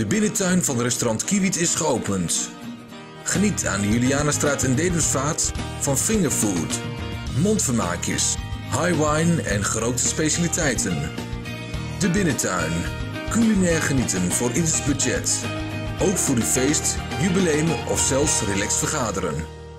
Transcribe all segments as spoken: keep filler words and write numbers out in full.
De binnentuin van restaurant Kiewiet is geopend. Geniet aan de Julianenstraat in Dedemsvaart van fingerfood, mondvermaakjes, high wine en grote specialiteiten. De binnentuin. Culinair genieten voor ieders budget. Ook voor uw feest, jubileum of zelfs relaxed vergaderen.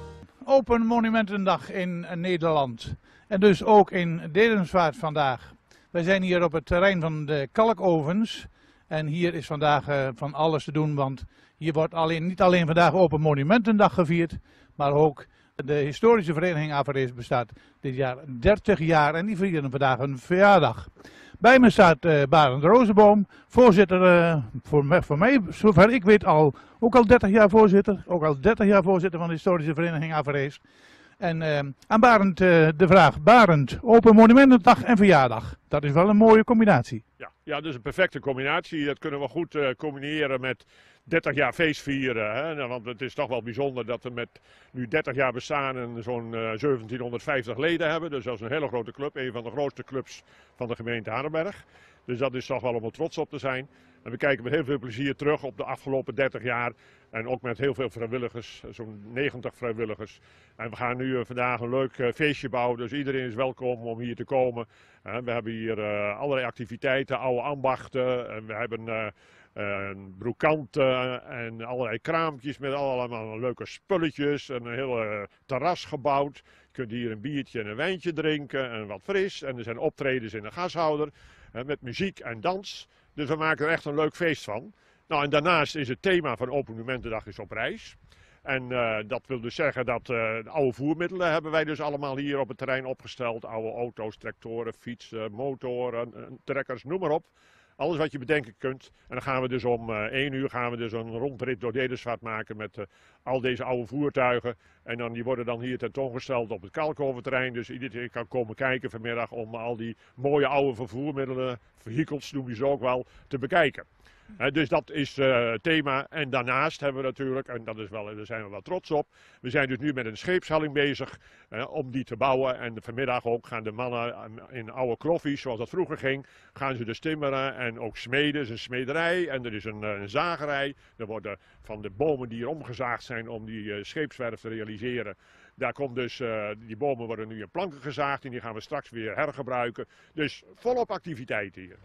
Open Monumentendag in Nederland. En dus ook in Dedemsvaart vandaag. Wij zijn hier op het terrein van de kalkovens. En hier is vandaag uh, van alles te doen, want hier wordt alleen, niet alleen vandaag Open Monumentendag gevierd, maar ook de historische vereniging Avarees bestaat dit jaar dertig jaar en die vieren vandaag een verjaardag. Bij me staat uh, Barend Rozenboom, voorzitter, uh, voor, me, voor mij, zover ik weet, al, ook al dertig jaar voorzitter, ook al dertig jaar voorzitter van de historische vereniging Avarees. En uh, aan Barend uh, de vraag, Barend, Open Monumentendag en verjaardag, dat is wel een mooie combinatie. Ja, ja, dat is een perfecte combinatie. Dat kunnen we goed uh, combineren met dertig jaar feest vieren. Hè? Nou, want het is toch wel bijzonder dat we met nu dertig jaar bestaan en zo'n uh, zeventienhonderdvijftig leden hebben. Dus dat is een hele grote club, een van de grootste clubs van de gemeente Hardenberg. Dus dat is toch wel om er trots op te zijn. En we kijken met heel veel plezier terug op de afgelopen dertig jaar. En ook met heel veel vrijwilligers, zo'n negentig vrijwilligers. En we gaan nu uh, vandaag een leuk uh, feestje bouwen, dus iedereen is welkom om hier te komen. Uh, we hebben hier uh, allerlei activiteiten, oude ambachten. En we hebben uh, uh, broekanten en allerlei kraampjes met allemaal leuke spulletjes. En een heel uh, terras gebouwd. Je kunt hier een biertje en een wijntje drinken en wat fris. En er zijn optredens in de gashouder uh, met muziek en dans. Dus we maken er echt een leuk feest van. Nou, en daarnaast is het thema van Open Monumentendag is op reis. En uh, dat wil dus zeggen dat uh, oude voermiddelen hebben wij dus allemaal hier op het terrein opgesteld. Oude auto's, tractoren, fietsen, motoren, trekkers, noem maar op. Alles wat je bedenken kunt. En dan gaan we dus om uh, één uur gaan we dus een rondrit door Dedemsvaart maken met uh, al deze oude voertuigen. En dan, die worden dan hier tentoongesteld op het Kalkoventerrein. Dus iedereen kan komen kijken vanmiddag om al die mooie oude vervoermiddelen, vehicles noem je ze ook wel, te bekijken. He, dus dat is uh, het thema. En daarnaast hebben we natuurlijk, en dat is wel, daar zijn we wel trots op, we zijn dus nu met een scheepshelling bezig uh, om die te bouwen. En vanmiddag ook gaan de mannen in oude kloffies, zoals dat vroeger ging, gaan ze dus timmeren en ook smeden. Er is een smederij en er is een, een zagerij. Er worden van de bomen die hier omgezaagd zijn om die uh, scheepswerf te realiseren. Daar komt dus, uh, die bomen worden nu in planken gezaagd en die gaan we straks weer hergebruiken. Dus volop activiteit hier.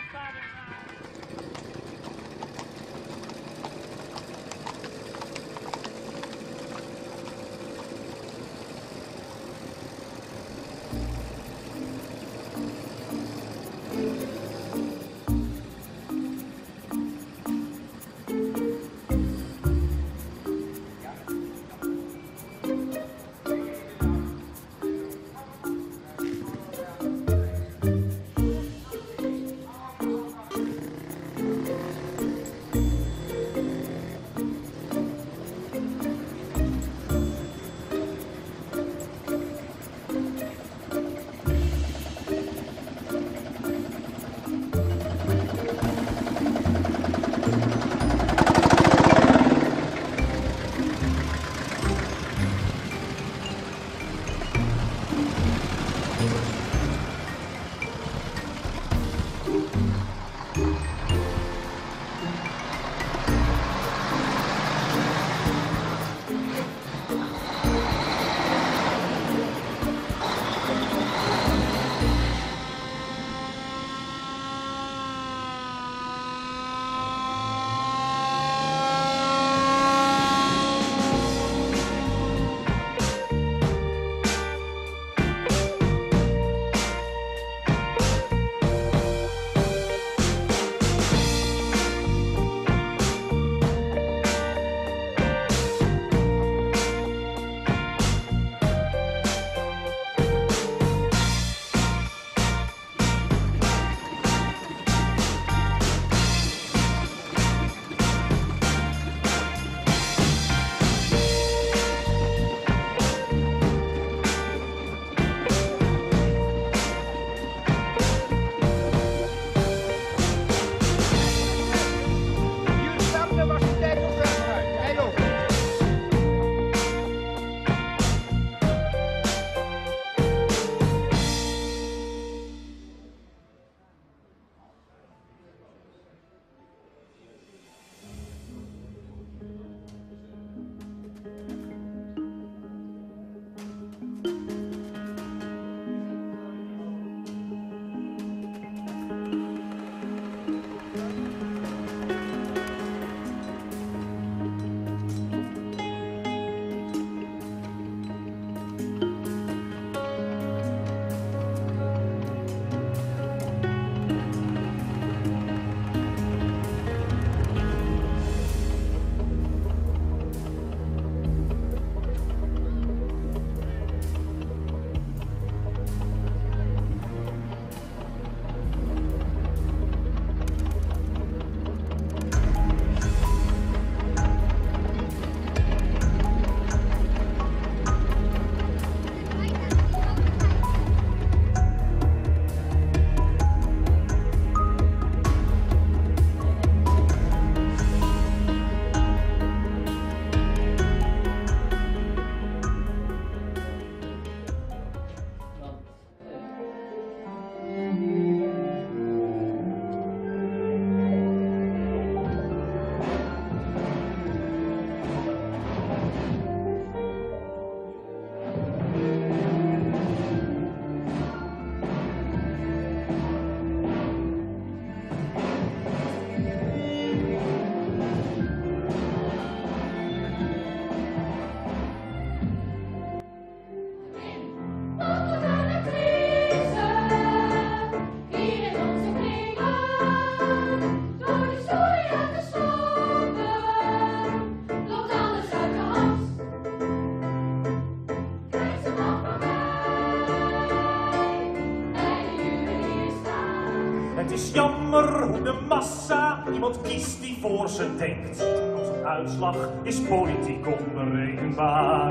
is jammer hoe de massa iemand kiest die voor ze denkt. Onze uitslag is politiek onberekenbaar.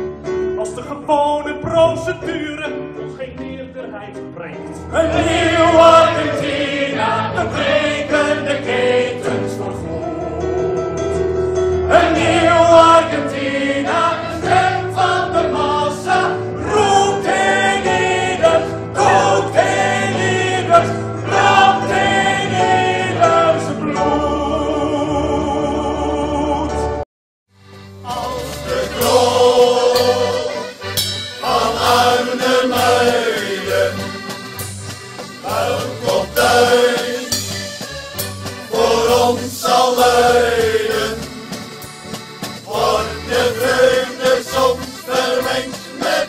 Als de gewone procedure ons geen meerderheid brengt. Een nieuw Argentina, we breken de ketens voor goed. Een nieuw Argentina, de stem van de massa, roept in ieder, kookt in ieder, brandt in ieders bloed. Als de kroon van Arnhem Meijen, welkom thuis. luiden. Wordt de vreugde soms vermengd met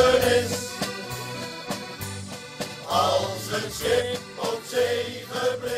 droevenis. Als het schip op zee gebleven.